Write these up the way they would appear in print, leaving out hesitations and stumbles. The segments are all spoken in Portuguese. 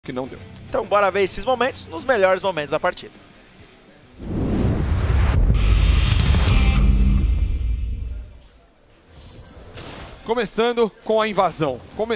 que não deu. Então bora ver esses momentos nos melhores momentos da partida. Começando com a invasão.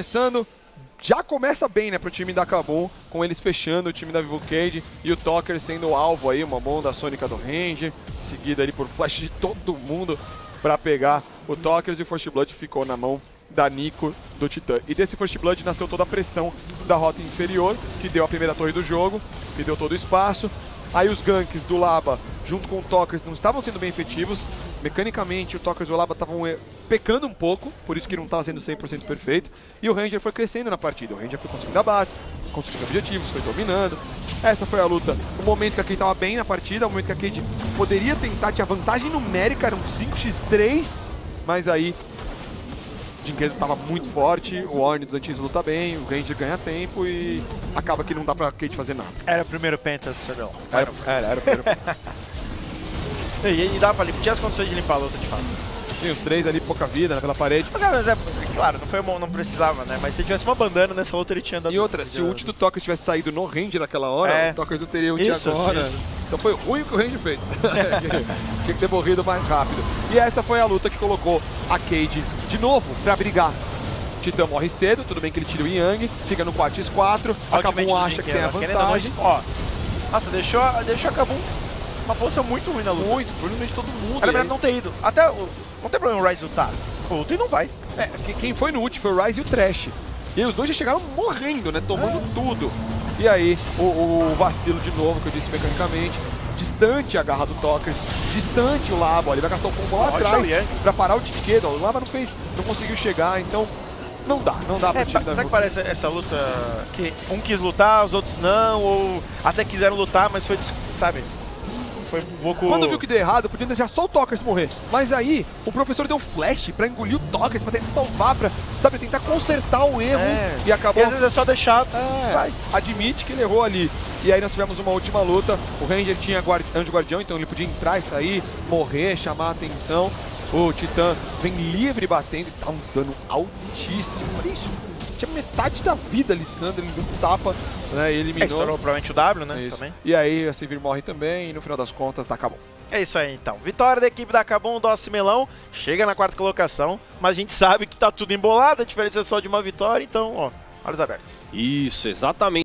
Já começa bem, né, pro time da Kabum, com eles fechando o time da Vivo Cage e o Talker sendo o alvo aí, uma mão da Sônica do Ranger, seguida ali por flash de todo mundo pra pegar o Talkers, e o First Blood ficou na mão da Nico do Titã. E desse First Blood nasceu toda a pressão da rota inferior, que deu a primeira torre do jogo, que deu todo o espaço. Aí os ganks do Laba, junto com o Talkers, não estavam sendo bem efetivos. Mecanicamente, o Talkers e o Laba estavam pecando um pouco, por isso que não estava sendo 100% perfeito. E o Ranger foi crescendo na partida. O Ranger foi conseguindo abate, conseguindo objetivos, foi dominando. Essa foi a luta. O momento que a Cade estava bem na partida, o momento que a Cade poderia tentar, tinha vantagem numérica, era um 5x3, mas aí o Jinquedo estava muito forte, o Ornn dos antigos luta bem, o Ranger ganha tempo e acaba que não dá pra Cade fazer nada. Era o primeiro penta do Sergão. Era o primeiro penta. E dava pra limpar, tinha as condições de limpar a luta de fato. Tinha os três ali, pouca vida naquela parede. Mas claro, não precisava, né? Mas se tivesse uma bandana nessa luta, ele tinha dado. E outra, se o ult do Talkers tivesse saído no Ranger naquela hora, o Talkers não teria ult agora. Isso. Então foi ruim o que o Ranger fez. Tinha que ter morrido mais rápido. E essa foi a luta que colocou a Cade de novo pra brigar. Titã morre cedo, tudo bem que ele tira o Yang, fica no 4x4, a Kabum acha que tem a vantagem. Ó, nossa, deixou a Kabum uma posição muito ruim na luta. Muito, provavelmente todo mundo. Era melhor não ter ido. Até não tem problema o Ryze lutar. O ult não vai. Quem foi no ult foi o Ryze e o Thresh. E aí os dois já chegaram morrendo, né? Tomando tudo. E aí o vacilo de novo, que eu disse mecanicamente. Distante a garra do Talkers, distante o Laba. Ele vai gastar o combo lá atrás pra parar o Jinquedo. O Laba não conseguiu chegar, então não dá pra time. Sabe que parece essa luta que um quis lutar, os outros não, ou até quiseram lutar, mas foi, sabe? Foi um pouco... Quando viu que deu errado, podia deixar só o Talkers morrer. Mas aí, o professor deu flash pra engolir o Talkers, pra tentar salvar, pra, sabe, tentar consertar o erro. E acabou... E às vezes é só deixar... Admite que ele errou ali. E aí nós tivemos uma última luta. O Ranger tinha Anjo Guardião, então ele podia entrar e sair, morrer, chamar a atenção. O Titã vem livre batendo e dá um dano altíssimo. Olha isso. Tinha metade da vida, Lissandra, ele deu um tapa, né, e eliminou. Estourou provavelmente o W, né, também. E aí a Sivir morre também, e no final das contas, da Kabum. É isso aí, então. Vitória da equipe da Kabum, Doce Melão, chega na quarta colocação, mas a gente sabe que tá tudo embolado, a diferença é só de uma vitória, então, ó, olhos abertos. Isso, exatamente.